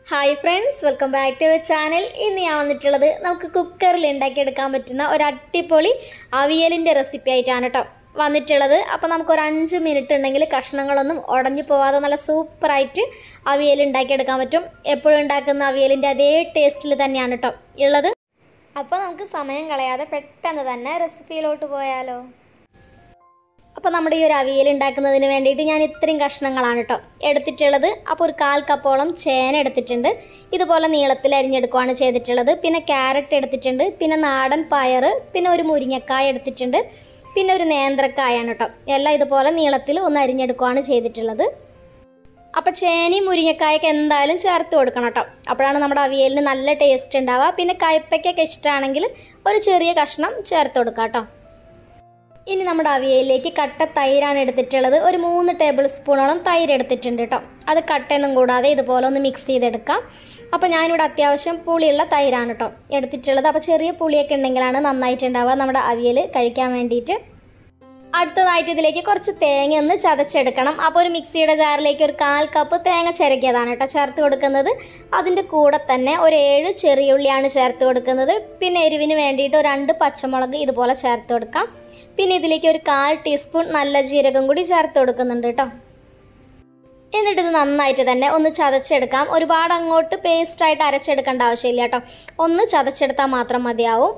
Hi friends, welcome back to our channel. ഇന്ന് ഞാൻ വന്നിട്ടുള്ളത് നമുക്ക് കുക്കറിൽ ഉണ്ടാക്കി എടുക്കാൻ പറ്റുന്ന ഒരു അടിപൊളി അവിയലിന്റെ റെസിപ്പി ആയിട്ടാണ് ട്ടോ വന്നിട്ടുള്ളത്. അപ്പോൾ നമുക്ക് ഒരു 5 മിനിറ്റ് ഉണ്ടെങ്കിൽ കഷ്ണങ്ങളൊന്നും ഉടഞ്ഞു പോവാതെ നല്ല സൂപ്പർ ആയിട്ട് അവിയൽ ഉണ്ടാക്കി എടുക്കാൻ പറ്റും. എപ്പോഴും ഉണ്ടാക്കുന്ന അവിയലിന്റെ അതേ ടേസ്റ്റിൽ തന്നെയാണ് ട്ടോ ഉള്ളത്. അപ്പോൾ നമുക്ക് സമയം കളയാതെ പെട്ടെന്ന് തന്നെ റെസിപ്പിയിലോട്ട് പോയാലോ. അപ്പോൾ നമ്മുടെ ഈ ഒരു അവിയൽ ഉണ്ടാക്കുന്നതിന് വേണ്ടിയിട്ട് ഞാൻ ഇത്രയും കഷ്ണങ്ങളാണ് ട്ടോ എടുത്തിട്ടുള്ളത്. അപ്പോൾ ഒരു 1/4 കപ്പോളം ചേന എടുത്തിട്ടുണ്ട്. ഇതുപോലെ നീളത്തിൽ അരിഞ്ഞെടുക്കുകയാണ് ചെയ്തിട്ടുള്ളത്. പിന്നെ ക്യാരറ്റ് എടുത്തിട്ടുണ്ട്. പിന്നെ നാടൻ പയർ, പിന്നെ ഒരു മുരിങ്ങക്കായ എടുത്തിട്ടുണ്ട്. പിന്നെ ഒരു നേന്ത്രക്കായാണ് ട്ടോ. എല്ലാം ഇതുപോലെ നീളത്തിൽ ഒന്ന് അരിഞ്ഞെടുക്കുകയാണ് ചെയ്തിട്ടുള്ളത്. അപ്പോൾ ചേനയും മുരിങ്ങക്കായൊക്കെ എന്തായാലും ചേർത്ത് കൊടുക്കണം ട്ടോ. അപ്പോഴാണ് നമ്മുടെ അവിയലിന് നല്ല ടേസ്റ്റ് ഉണ്ടാവുക. പിന്നെ കയ്പ്പയ്ക്കൊക്കെ ഇഷ്ടമാണെങ്കിൽ ഒരു ചെറിയ കഷ്ണം ചേർത്ത് കൊടുക്കാം ട്ടോ. ഇനി നമ്മുടെ അവിയലിലേക്ക് കട്ട തൈരാണ് എടുത്തിട്ടുള്ളത്. ഒരു 3 ടേബിൾ സ്പൂണോളം തൈര് എടുത്തിട്ടുണ്ട് കേട്ടോ. അത് കട്ടയൊന്നും കൂടാതെ ഇതുപോലെ ഒന്ന് മിക്സ് ചെയ്തെടുക്കാം. അപ്പോൾ ഞാനിവിടെ അത്യാവശ്യം പുളിയുള്ള തൈരാണ് കേട്ടോ എടുത്തിട്ടുള്ളത്. അപ്പോൾ ചെറിയ പുളിയൊക്കെ ഉണ്ടെങ്കിലാണ് നന്നായിട്ടുണ്ടാവുക നമ്മുടെ അവിയൽ കഴിക്കാൻ വേണ്ടിയിട്ട്. അടുത്തതായിട്ട് ഇതിലേക്ക് കുറച്ച് തേങ്ങ ഒന്ന് ചതച്ചെടുക്കണം. അപ്പോൾ ഒരു മിക്സിയുടെ ജാറിലേക്ക് ഒരു 1/4 കപ്പ് തേങ്ങ ചിരകിയതാണ് കേട്ടോ ചേർത്ത് കൊടുക്കുന്നത്. അതിൻ്റെ കൂടെ തന്നെ ഒരു 7 ചെറിയ ഉള്ളിയാണ് ചേർത്ത് കൊടുക്കുന്നത്. പിന്നെ എരിവിന് വേണ്ടിയിട്ട് ഒരു 2 പച്ചമുളക് ഇതുപോലെ ചേർത്ത് കൊടുക്കാം. പിന്നെ ഇതിലേക്ക് ഒരു 1/4 ടീസ്പൂൺ നല്ല ജീരകം കൂടി ചേർത്ത് കൊടുക്കുന്നുണ്ട് കേട്ടോ. എന്നിട്ടിത് നന്നായിട്ട് തന്നെ ഒന്ന് ചതച്ചെടുക്കാം. ഒരുപാട് അങ്ങോട്ട് പേസ്റ്റായിട്ട് അരച്ചെടുക്കേണ്ട ആവശ്യമില്ല കേട്ടോ. ഒന്ന് ചതച്ചെടുത്താൽ മാത്രം മതിയാവും.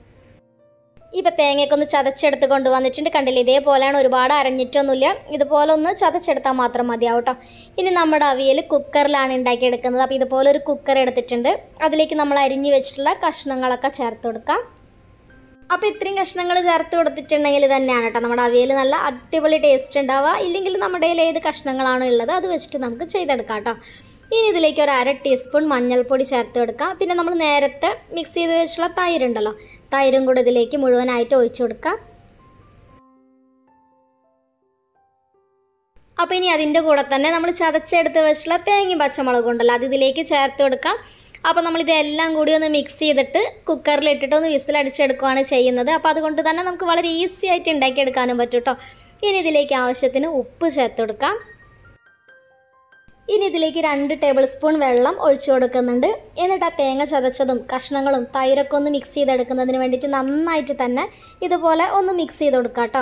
ഇപ്പം തേങ്ങയൊക്കെ ഒന്ന് ചതച്ചെടുത്ത് കൊണ്ടുവന്നിട്ടുണ്ട്. കണ്ടില്ല, ഇതേപോലെയാണ്, ഒരുപാട് അരഞ്ഞിട്ടൊന്നുമില്ല. ഇതുപോലെ ഒന്ന് ചതച്ചെടുത്താൽ മാത്രം മതിയാവും കേട്ടോ. ഇനി നമ്മുടെ അവിയൽ കുക്കറിലാണ് ഉണ്ടാക്കിയെടുക്കുന്നത്. അപ്പോൾ ഇതുപോലെ ഒരു കുക്കർ എടുത്തിട്ടുണ്ട്. അതിലേക്ക് നമ്മൾ അരിഞ്ഞു വെച്ചിട്ടുള്ള കഷ്ണങ്ങളൊക്കെ ചേർത്ത് കൊടുക്കാം. അപ്പോൾ ഇത്രയും കഷ്ണങ്ങൾ ചേർത്ത് കൊടുത്തിട്ടുണ്ടെങ്കിൽ തന്നെയാണ് കേട്ടോ നമ്മുടെ അവിയൽ നല്ല അടിപൊളി ടേസ്റ്റ് ഉണ്ടാവുക. ഇല്ലെങ്കിൽ നമ്മുടെ കയ്യിൽ ഏത് കഷ്ണങ്ങളാണ് ഉള്ളത് അത് വെച്ചിട്ട് നമുക്ക് ചെയ്തെടുക്കാം കേട്ടോ. ഇനി ഇതിലേക്ക് ഒരു 1/2 ടീസ്പൂൺ മഞ്ഞൾപ്പൊടി ചേർത്ത് കൊടുക്കാം. പിന്നെ നമ്മൾ നേരത്തെ മിക്സ് ചെയ്ത് വെച്ചിട്ടുള്ള തൈരുണ്ടല്ലോ, തൈരും കൂടെ ഇതിലേക്ക് മുഴുവനായിട്ട് ഒഴിച്ചു കൊടുക്കാം. അപ്പോൾ ഇനി അതിൻ്റെ കൂടെ തന്നെ നമ്മൾ ചതച്ചെടുത്ത് വെച്ചിട്ടുള്ള തേങ്ങയും പച്ചമുളകും ഉണ്ടല്ലോ, അത് ഇതിലേക്ക് ചേർത്ത് കൊടുക്കാം. അപ്പോൾ നമ്മളിതെല്ലാം കൂടി ഒന്ന് മിക്സ് ചെയ്തിട്ട് കുക്കറിലിട്ടിട്ട് ഒന്ന് വിസിലടിച്ചെടുക്കുകയാണ് ചെയ്യുന്നത്. അപ്പോൾ അതുകൊണ്ട് തന്നെ നമുക്ക് വളരെ ഈസി ആയിട്ട് ഉണ്ടാക്കിയെടുക്കാനും പറ്റും കേട്ടോ. ഇനി ഇതിലേക്ക് ആവശ്യത്തിന് ഉപ്പ് ചേർത്ത് കൊടുക്കാം. ഇനി ഇതിലേക്ക് 2 ടേബിൾ സ്പൂൺ വെള്ളം ഒഴിച്ചു കൊടുക്കുന്നുണ്ട്. എന്നിട്ട് ആ തേങ്ങ ചതച്ചതും കഷ്ണങ്ങളും തൈരൊക്കെ ഒന്ന് മിക്സ് ചെയ്തെടുക്കുന്നതിന് വേണ്ടിയിട്ട് നന്നായിട്ട് തന്നെ ഇതുപോലെ ഒന്ന് മിക്സ് ചെയ്ത് കൊടുക്കാം കേട്ടോ.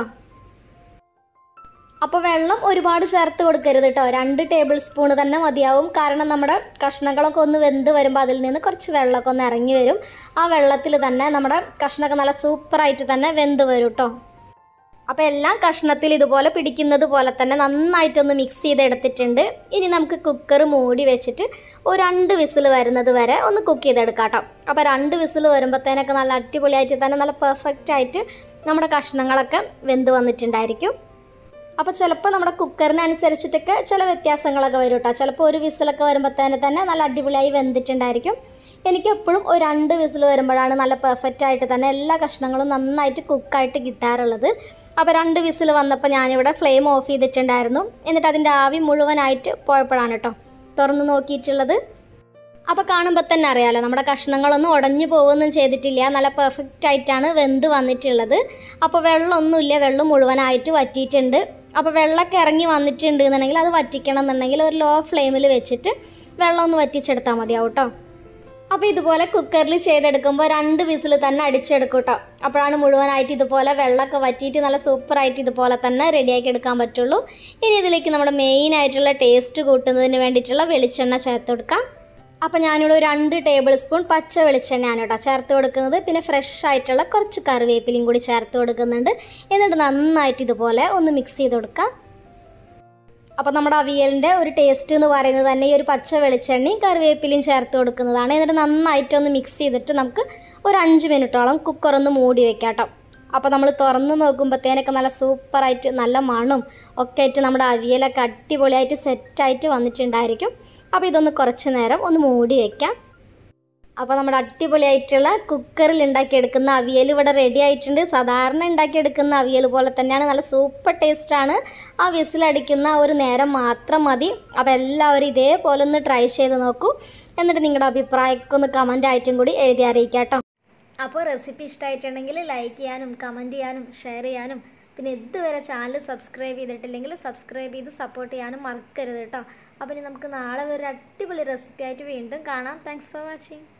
അപ്പോൾ വെള്ളം ഒരുപാട് ചേർത്ത് കൊടുക്കരുത് കേട്ടോ. 2 ടേബിൾ സ്പൂൺ തന്നെ മതിയാവും. കാരണം നമ്മുടെ കഷ്ണങ്ങളൊക്കെ ഒന്ന് വെന്ത് വരുമ്പോൾ അതിൽ നിന്ന് കുറച്ച് വെള്ളമൊക്കെ ഒന്ന് ഇറങ്ങി വരും. ആ വെള്ളത്തിൽ തന്നെ നമ്മുടെ കഷ്ണമൊക്കെ നല്ല സൂപ്പറായിട്ട് തന്നെ വെന്ത് വരും കേട്ടോ. അപ്പോൾ എല്ലാം കഷ്ണത്തിൽ ഇതുപോലെ പിടിക്കുന്നത് പോലെ തന്നെ നന്നായിട്ടൊന്ന് മിക്സ് ചെയ്തെടുത്തിട്ടുണ്ട്. ഇനി നമുക്ക് കുക്കർ മൂടി വെച്ചിട്ട് ഒരു 2 വിസിൽ വരുന്നത് വരെ ഒന്ന് കുക്ക് ചെയ്തെടുക്കാം കേട്ടോ. അപ്പോൾ 2 വിസിൽ വരുമ്പോഴത്തേനൊക്കെ നല്ല അടിപൊളിയായിട്ട് തന്നെ നല്ല പെർഫെക്റ്റ് ആയിട്ട് നമ്മുടെ കഷ്ണങ്ങളൊക്കെ വെന്ത് വന്നിട്ടുണ്ടായിരിക്കും. അപ്പോൾ ചിലപ്പോൾ നമ്മുടെ കുക്കറിനനുസരിച്ചിട്ടൊക്കെ ചില വ്യത്യാസങ്ങളൊക്കെ വരും കേട്ടോ. ചിലപ്പോൾ ഒരു വിസിലൊക്കെ വരുമ്പോഴത്തേനെ തന്നെ നല്ല അടിപൊളിയായി വെന്തിട്ടുണ്ടായിരിക്കും. എനിക്ക് എപ്പോഴും ഒരു 2 വിസിൽ വരുമ്പോഴാണ് നല്ല പെർഫെക്റ്റ് ആയിട്ട് തന്നെ എല്ലാ കഷ്ണങ്ങളും നന്നായിട്ട് കുക്കായിട്ട് കിട്ടാറുള്ളത്. അപ്പോൾ 2 വിസിൽ വന്നപ്പോൾ ഞാനിവിടെ ഫ്ലെയിം ഓഫ് ചെയ്തിട്ടുണ്ടായിരുന്നു. എന്നിട്ട് അതിൻ്റെ ആവി മുഴുവനായിട്ട് പോയപ്പോഴാണ് കേട്ടോ തുറന്ന് നോക്കിയിട്ടുള്ളത്. അപ്പോൾ കാണുമ്പോൾ തന്നെ അറിയാമല്ലോ നമ്മുടെ കഷ്ണങ്ങളൊന്നും ഉടഞ്ഞു പോകുകയൊന്നും ചെയ്തിട്ടില്ല. നല്ല പെർഫെക്റ്റ് ആയിട്ടാണ് വെന്ത് വന്നിട്ടുള്ളത്. അപ്പോൾ വെള്ളമൊന്നുമില്ല, വെള്ളം മുഴുവനായിട്ട് വറ്റിയിട്ടുണ്ട്. അപ്പോൾ വെള്ളമൊക്കെ ഇറങ്ങി വന്നിട്ടുണ്ട് എന്നുണ്ടെങ്കിൽ അത് വറ്റിക്കണം എന്നുണ്ടെങ്കിൽ ഒരു ലോ ഫ്ലെയിമിൽ വെച്ചിട്ട് വെള്ളം ഒന്ന് വറ്റിച്ചെടുത്താൽ മതിയാവും കേട്ടോ. അപ്പോൾ ഇതുപോലെ കുക്കറിൽ ചെയ്തെടുക്കുമ്പോൾ 2 വിസിൽ തന്നെ അടിച്ചെടുക്കും കേട്ടോ. അപ്പോഴാണ് മുഴുവനായിട്ട് ഇതുപോലെ വെള്ളമൊക്കെ വറ്റിയിട്ട് നല്ല സൂപ്പറായിട്ട് ഇതുപോലെ തന്നെ റെഡിയാക്കി എടുക്കാൻ പറ്റുള്ളൂ. ഇനി ഇതിലേക്ക് നമ്മുടെ മെയിനായിട്ടുള്ള ടേസ്റ്റ് കൂട്ടുന്നതിന് വേണ്ടിയിട്ടുള്ള വെളിച്ചെണ്ണ ചേർത്ത് കൊടുക്കാം. അപ്പോൾ ഞാനിവിടെ ഒരു 2 ടേബിൾ സ്പൂൺ പച്ച വെളിച്ചെണ്ണയാണ് കേട്ടോ ചേർത്ത് കൊടുക്കുന്നത്. പിന്നെ ഫ്രഷ് ആയിട്ടുള്ള കുറച്ച് കറിവേപ്പിലയും കൂടി ചേർത്ത് കൊടുക്കുന്നുണ്ട്. എന്നിട്ട് നന്നായിട്ട് ഇതുപോലെ ഒന്ന് മിക്സ് ചെയ്ത് കൊടുക്കാം. അപ്പോൾ നമ്മുടെ അവിയലിൻ്റെ ഒരു ടേസ്റ്റ് എന്ന് പറയുന്നത് തന്നെ ഈ ഒരു പച്ച വെളിച്ചെണ്ണയും കറിവേപ്പിലയും ചേർത്ത് കൊടുക്കുന്നതാണ്. എന്നിട്ട് നന്നായിട്ടൊന്ന് മിക്സ് ചെയ്തിട്ട് നമുക്ക് ഒരു 5 മിനിറ്റോളം കുക്കറൊന്ന് മൂടി വെക്കാം കേട്ടോ. അപ്പോൾ നമ്മൾ തുറന്ന് നോക്കുമ്പോഴത്തേനൊക്കെ നല്ല സൂപ്പറായിട്ട് നല്ല മണവും ഒക്കെ ആയിട്ട് നമ്മുടെ അവിയലൊക്കെ അടിപൊളിയായിട്ട് സെറ്റായിട്ട് വന്നിട്ടുണ്ടായിരിക്കും. അപ്പോൾ ഇതൊന്ന് കുറച്ച് നേരം ഒന്ന് മൂടി വയ്ക്കാം. അപ്പോൾ നമ്മുടെ അടിപൊളിയായിട്ടുള്ള കുക്കറിൽ ഉണ്ടാക്കിയെടുക്കുന്ന അവിയൽ ഇവിടെ റെഡി ആയിട്ടുണ്ട്. സാധാരണ ഉണ്ടാക്കിയെടുക്കുന്ന അവിയൽ പോലെ തന്നെയാണ്, നല്ല സൂപ്പർ ടേസ്റ്റാണ്. ആ വിസിലടിക്കുന്ന ഒരു നേരം മാത്രം മതി. അപ്പോൾ എല്ലാവരും ഇതേപോലെ ഒന്ന് ട്രൈ ചെയ്ത് നോക്കൂ. എന്നിട്ട് നിങ്ങളുടെ അഭിപ്രായമൊക്കെ ഒന്ന് കമൻ്റ് ആയിട്ടും കൂടി എഴുതി അറിയിക്കാം കേട്ടോ. അപ്പോൾ റെസിപ്പി ഇഷ്ടമായിട്ടുണ്ടെങ്കിൽ ലൈക്ക് ചെയ്യാനും കമൻറ്റ് ചെയ്യാനും ഷെയർ ചെയ്യാനും പിന്നെ ഇതുവരെ ചാനൽ സബ്സ്ക്രൈബ് ചെയ്തിട്ടില്ലെങ്കിൽ സബ്സ്ക്രൈബ് ചെയ്ത് സപ്പോർട്ട് ചെയ്യാനും മറക്കരുത് കേട്ടോ. അപ്പോൾ ഇനി നമുക്ക് നാളെ ഒരു അടിപൊളി റെസിപ്പി ആയിട്ട് വീണ്ടും കാണാം. Thanks for watching.